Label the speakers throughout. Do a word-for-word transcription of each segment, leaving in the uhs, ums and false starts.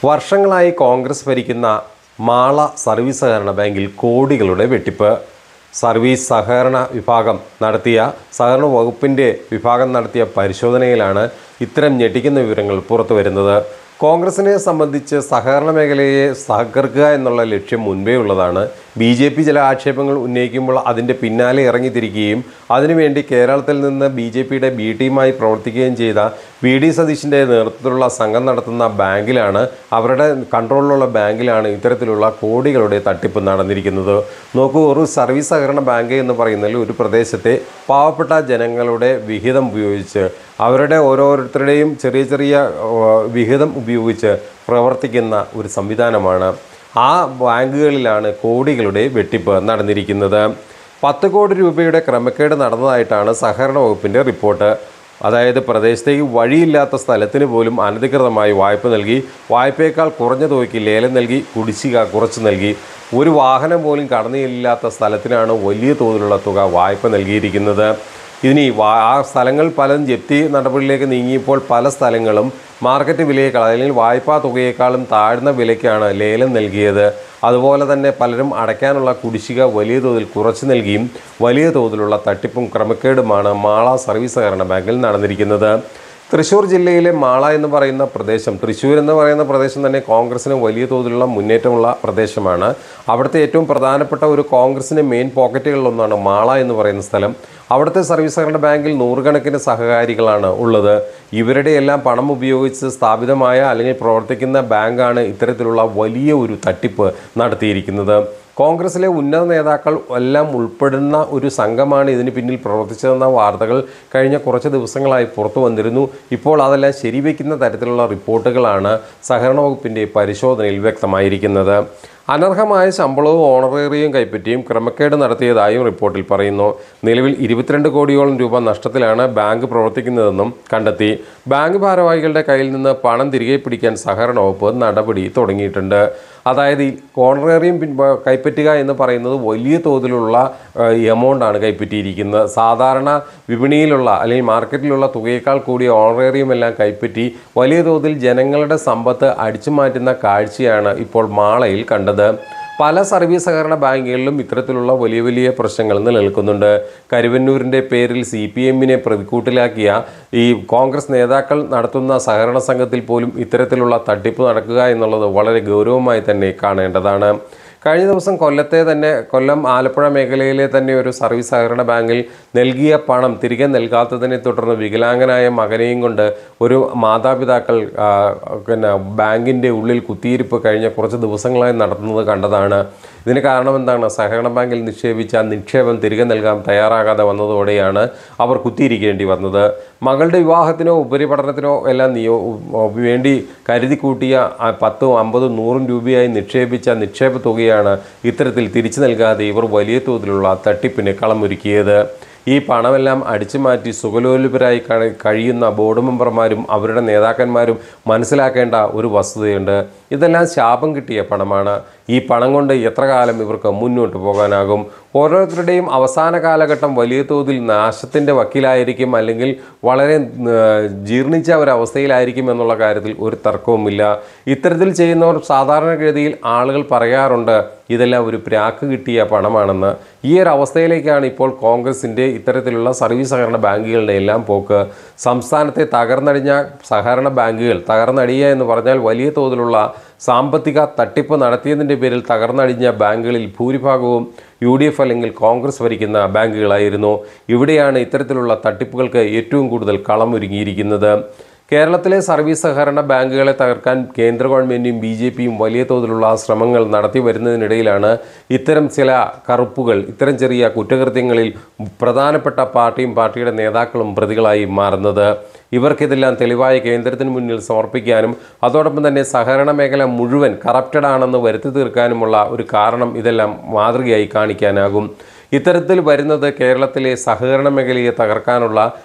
Speaker 1: വർഷങ്ങളായി കോൺഗ്രസ് ഭരിക്കുന്ന മാള സർവീസ് സഹകരണ ബാങ്കിൽ കോടികളുടെ വെട്ടിപ്പ്. സർവീസ് സഹകരണ വിഭാഗം നടത്തിയ സഹകരണ വകുപ്പിൻ്റെ വിഭാഗം നടത്തിയ പരിശോധനയിലാണ് ഇത്തരം ഞെട്ടിക്കുന്ന വിവരങ്ങൾ പുറത്തു വരുന്നത്. കോൺഗ്രസിനെ സംബന്ധിച്ച് സഹകരണ മേഖലയെ സഹകരിക്കുക എന്നുള്ള ലക്ഷ്യം മുൻപേ ഉള്ളതാണ്. ബി ജെ പി ചില ആക്ഷേപങ്ങൾ ഉന്നയിക്കുമ്പോൾ അതിൻ്റെ പിന്നാലെ ഇറങ്ങിത്തിരിക്കുകയും അതിനുവേണ്ടി കേരളത്തിൽ നിന്ന് ബി ജെ പിയുടെ ബി ടീമായി പ്രവർത്തിക്കുകയും ചെയ്ത വി ഡി സതീശിൻ്റെ നേതൃത്വത്തിലുള്ള സംഘം നടത്തുന്ന ബാങ്കിലാണ്, അവരുടെ കൺട്രോളിലുള്ള ബാങ്കിലാണ് ഇത്തരത്തിലുള്ള കോടികളുടെ തട്ടിപ്പ് നടന്നിരിക്കുന്നത്. നോക്കൂ, ഒരു സർവീസ് സഹകരണ ബാങ്ക് എന്ന് പറയുന്നതിൽ ഒരു പ്രദേശത്തെ പാവപ്പെട്ട ജനങ്ങളുടെ വിഹിതം ഉപയോഗിച്ച്, അവരുടെ ഓരോരുത്തരുടെയും ചെറിയ ചെറിയ വിഹിതം ഉപയോഗിച്ച് പ്രവർത്തിക്കുന്ന ഒരു സംവിധാനമാണ്. ആ ബാങ്കുകളിലാണ് കോടികളുടെ വെട്ടിപ്പ് നടന്നിരിക്കുന്നത്. പത്ത് കോടി രൂപയുടെ ക്രമക്കേട് നടന്നതായിട്ടാണ് സഹകരണ വകുപ്പിൻ്റെ റിപ്പോർട്ട്. അതായത് പ്രദേശത്തേക്ക് വഴിയില്ലാത്ത സ്ഥലത്തിന് പോലും അനധികൃതമായി വായ്പ നൽകി, വായ്പയേക്കാൾ കുറഞ്ഞ തുകയ്ക്ക് ലേലം നൽകി, കുടിശ്ശിക കുറച്ച് നൽകി. ഒരു വാഹനം പോലും കടന്നില്ലാത്ത സ്ഥലത്തിനാണ് വലിയ തോതിലുള്ള തുക വായ്പ നൽകിയിരിക്കുന്നത്. ഇനി ആ സ്ഥലങ്ങൾ പലതും ജപ്തി നടപടിയിലേക്ക് നീങ്ങിയപ്പോൾ പല സ്ഥലങ്ങളും മാർക്കറ്റ് വിലയേക്കാൾ അല്ലെങ്കിൽ വായ്പാ തുകയേക്കാളും താഴ്ന്ന വിലയ്ക്കാണ് ലേലം നൽകിയത്. അതുപോലെ തന്നെ പലരും അടയ്ക്കാനുള്ള കുടിശ്ശിക വലിയ തോതിൽ കുറച്ച് നൽകിയും വലിയ തോതിലുള്ള തട്ടിപ്പും ക്രമക്കേടുമാണ് മാള സർവീസ് സഹകരണ ബാങ്കിൽ നടന്നിരിക്കുന്നത്. തൃശ്ശൂർ ജില്ലയിലെ മാള എന്ന് പറയുന്ന പ്രദേശം, തൃശ്ശൂർ എന്ന് പറയുന്ന പ്രദേശം തന്നെ കോൺഗ്രസിന് വലിയ തോതിലുള്ള മുന്നേറ്റമുള്ള പ്രദേശമാണ്. അവിടുത്തെ ഏറ്റവും പ്രധാനപ്പെട്ട ഒരു കോൺഗ്രസിൻ്റെ മെയിൻ പോക്കറ്റുകളിലൊന്നാണ് മാള എന്ന് പറയുന്ന സ്ഥലം. അവിടുത്തെ സർവീസ് സഹകരണ ബാങ്കിൽ നൂറുകണക്കിന് സഹകാരികളാണ് ഉള്ളത്. ഇവരുടെ എല്ലാം പണം ഉപയോഗിച്ച് സ്ഥാപിതമായ അല്ലെങ്കിൽ പ്രവർത്തിക്കുന്ന ബാങ്കാണ് ഇത്തരത്തിലുള്ള വലിയ ഒരു തട്ടിപ്പ് നടത്തിയിരിക്കുന്നത്. കോൺഗ്രസിലെ ഉന്നത നേതാക്കൾ എല്ലാം ഉൾപ്പെടുന്ന ഒരു സംഘമാണ് ഇതിന് പിന്നിൽ പ്രവർത്തിച്ചതെന്ന വാർത്തകൾ കഴിഞ്ഞ കുറച്ച് ദിവസങ്ങളായി പുറത്തു വന്നിരുന്നു. ഇപ്പോൾ അതെല്ലാം ശരിവയ്ക്കുന്ന തരത്തിലുള്ള റിപ്പോർട്ടുകളാണ് സഹകരണ വകുപ്പിൻ്റെ പരിശോധനയിൽ വ്യക്തമായിരിക്കുന്നത്. അനർഹമായ ശമ്പളവും ഓണറേറിയം കൈപ്പറ്റിയും ക്രമക്കേട് നടത്തിയതായും റിപ്പോർട്ടിൽ പറയുന്നു. നിലവിൽ ഇരുപത്തിരണ്ട് കോടിയോളം രൂപ നഷ്ടത്തിലാണ് ബാങ്ക് പ്രവർത്തിക്കുന്നതെന്നും കണ്ടെത്തി. ബാങ്ക് ഭാരവാഹികളുടെ കയ്യിൽ നിന്ന് പണം തിരികെ പിടിക്കാൻ സഹകരണ വകുപ്പ് നടപടി തുടങ്ങിയിട്ടുണ്ട്. അതായത് ഈ ഓണറേറിയം കൈപ്പറ്റുക എന്ന് പറയുന്നത് വലിയ തോതിലുള്ള എമൗണ്ടാണ് കൈപ്പറ്റിയിരിക്കുന്നത്. സാധാരണ വിപണിയിലുള്ള അല്ലെങ്കിൽ മാർക്കറ്റിലുള്ള തുകയേക്കാൾ കൂടിയ ഓണറേറിയം എല്ലാം കൈപ്പറ്റി വലിയ തോതിൽ ജനങ്ങളുടെ സമ്പത്ത് അടിച്ചു മാറ്റുന്ന കാഴ്ചയാണ് ഇപ്പോൾ മാളയിൽ കണ്ടത്. പല സർവീസ് സഹകരണ ബാങ്കുകളിലും ഇത്തരത്തിലുള്ള വലിയ വലിയ പ്രശ്നങ്ങൾ നിലനിൽക്കുന്നുണ്ട്. കരുവന്നൂരിൻ്റെ പേരിൽ സി പി എമ്മിനെ പ്രതിക്കൂട്ടിലാക്കിയ ഈ കോൺഗ്രസ് നേതാക്കൾ നടത്തുന്ന സഹകരണ സംഘത്തിൽ പോലും ഇത്തരത്തിലുള്ള തട്ടിപ്പ് നടക്കുക എന്നുള്ളത് വളരെ ഗൗരവമായി തന്നെ കാണേണ്ടതാണ്. കഴിഞ്ഞ ദിവസം കൊല്ലത്തെ തന്നെ കൊല്ലം ആലപ്പുഴ മേഖലയിലെ തന്നെ ഒരു സർവീസ് സഹകരണ ബാങ്കിൽ നൽകിയ പണം തിരികെ നൽകാത്തതിനെ തുടർന്ന് വികലാംഗനായ മകനെയും കൊണ്ട് ഒരു മാതാപിതാക്കൾ പിന്നെ ബാങ്കിൻ്റെ ഉള്ളിൽ കുത്തിയിരിപ്പ് കഴിഞ്ഞ കുറച്ച് ദിവസങ്ങളായി നടത്തുന്നത് കണ്ടതാണ്. ഇതിന് കാരണം എന്താണ്? സഹകരണ ബാങ്കിൽ നിക്ഷേപിച്ച നിക്ഷേപം തിരികെ നൽകാൻ തയ്യാറാകാതെ വന്നതോടെയാണ് അവർ കുത്തിയിരിക്കേണ്ടി വന്നത്. മകളുടെ വിവാഹത്തിനോ ഉപരിപഠനത്തിനോ എല്ലാം നിയോ വേണ്ടി കരുതി കൂട്ടിയ പത്തും അമ്പതും നൂറും രൂപയായി നിക്ഷേപിച്ച നിക്ഷേപ തുകയാണ് ഇത്തരത്തിൽ തിരിച്ചു നൽകാതെ ഇവർ വലിയ തോതിലുള്ള തട്ടിപ്പിന് കളമൊരുക്കിയത്. ഈ പണമെല്ലാം അടിച്ചു മാറ്റി സുഖലോലുപരായി കഴിയുന്ന ബോർഡ് മെമ്പർമാരും അവരുടെ നേതാക്കന്മാരും മനസ്സിലാക്കേണ്ട ഒരു വസ്തുതയുണ്ട്. ഇതെല്ലാം ശാപം കിട്ടിയ പണമാണ്. ഈ പണം കൊണ്ട് എത്ര കാലം ഇവർക്ക് മുന്നോട്ട് പോകാനാകും? ഓരോരുത്തരുടെയും അവസാന കാലഘട്ടം വലിയ തോതിൽ നാശത്തിൻ്റെ വക്കീലായിരിക്കും, അല്ലെങ്കിൽ വളരെ ജീർണിച്ച ഒരവസ്ഥയിലായിരിക്കും എന്നുള്ള കാര്യത്തിൽ ഒരു തർക്കവുമില്ല. ഇത്തരത്തിൽ ചെയ്യുന്നവർ സാധാരണഗതിയിൽ ആളുകൾ പറയാറുണ്ട് ഇതെല്ലാം ഒരു പ്രാക്ക് കിട്ടിയ പണമാണെന്ന്. ഈ ഒരു അവസ്ഥയിലേക്കാണ് ഇപ്പോൾ കോൺഗ്രസിൻ്റെ ഇത്തരത്തിലുള്ള സർവീസ് സഹകരണ ബാങ്കുകളുടെ എല്ലാം പോക്ക്. സംസ്ഥാനത്തെ തകർന്നടിഞ്ഞ സഹകരണ ബാങ്കുകൾ, തകർന്നടിയുക എന്ന് പറഞ്ഞാൽ വലിയ തോതിലുള്ള സാമ്പത്തിക തട്ടിപ്പ് നടത്തിയതിൻ്റെ പേരിൽ തകർന്നടിഞ്ഞ ബാങ്കുകളിൽ ഭൂരിഭാഗവും യു ഡി എഫ് അല്ലെങ്കിൽ കോൺഗ്രസ് ഭരിക്കുന്ന ബാങ്കുകളായിരുന്നു. ഇവിടെയാണ് ഇത്തരത്തിലുള്ള തട്ടിപ്പുകൾക്ക് ഏറ്റവും കൂടുതൽ കളമൊരുങ്ങിയിരിക്കുന്നത്. കേരളത്തിലെ സർവീസ് സഹകരണ ബാങ്കുകളെ തകർക്കാൻ കേന്ദ്ര ഗവൺമെൻറ്റും ബി ജെ പിയും വലിയ തോതിലുള്ള ശ്രമങ്ങൾ നടത്തി വരുന്നതിനിടയിലാണ് ഇത്തരം ചില കറുപ്പുകൾ, ഇത്തരം ചെറിയ കുറ്റകൃത്യങ്ങളിൽ പ്രധാനപ്പെട്ട പാർട്ടിയും പാർട്ടിയുടെ നേതാക്കളും പ്രതികളായി മാറുന്നത്. ഇവർക്കിതെല്ലാം തെളിവായി കേന്ദ്രത്തിന് മുന്നിൽ സമർപ്പിക്കാനും അതോടൊപ്പം തന്നെ സഹകരണ മേഖല മുഴുവൻ കറപ്റ്റഡ് ആണെന്ന് വരുത്തി തീർക്കാനുമുള്ള ഒരു കാരണം ഇതെല്ലാം മാതൃകയായി കാണിക്കാനാകും. ഇത്തരത്തിൽ വരുന്നത് കേരളത്തിലെ സഹകരണ മേഖലയെ തകർക്കാനുള്ള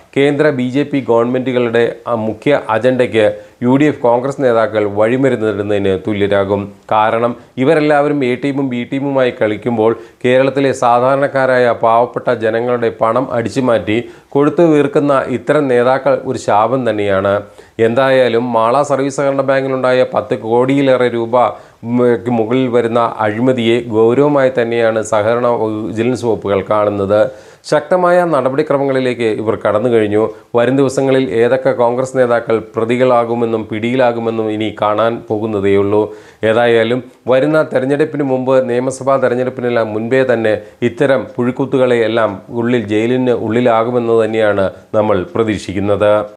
Speaker 1: കേന്ദ്ര ബി ജെ പി ഗവൺമെൻറ്റുകളുടെ മുഖ്യ അജണ്ടയ്ക്ക് യു ഡി എഫ് കോൺഗ്രസ് നേതാക്കൾ വഴിമരുന്നിടുന്നതിന് തുല്യരാകും. കാരണം ഇവരെല്ലാവരും എ ടീമും ബി ടീമുമായി കളിക്കുമ്പോൾ കേരളത്തിലെ സാധാരണക്കാരായ പാവപ്പെട്ട ജനങ്ങളുടെ പണം അടിച്ചുമാറ്റി കൊടുത്തു വീർക്കുന്ന ഇത്തരം നേതാക്കൾ ഒരു ശാപം തന്നെയാണ്. എന്തായാലും മാള സർവീസ് സഹകരണ ബാങ്കിലുണ്ടായ പത്ത് കോടിയിലേറെ രൂപ മുകളിൽ വരുന്ന അഴിമതിയെ ഗൗരവമായി തന്നെയാണ് സഹകരണ വിജിലൻസ് വകുപ്പുകൾ കാണുന്നത്. ശക്തമായ നടപടിക്രമങ്ങളിലേക്ക് ഇവർ കടന്നു കഴിഞ്ഞു. വരും ദിവസങ്ങളിൽ ഏതൊക്കെ കോൺഗ്രസ് നേതാക്കൾ പ്രതികളാകുമെന്നും പിടിയിലാകുമെന്നും ഇനി കാണാൻ പോകുന്നതേയുള്ളൂ. ഏതായാലും വരുന്ന തെരഞ്ഞെടുപ്പിന് മുമ്പ്, നിയമസഭാ തെരഞ്ഞെടുപ്പിനെല്ലാം മുൻപേ തന്നെ ഇത്തരം പുഴുക്കുത്തുകളെ എല്ലാം ഉള്ളിൽ ജയിലിന് ഉള്ളിലാകുമെന്ന് തന്നെയാണ് നമ്മൾ പ്രതീക്ഷിക്കുന്നത്.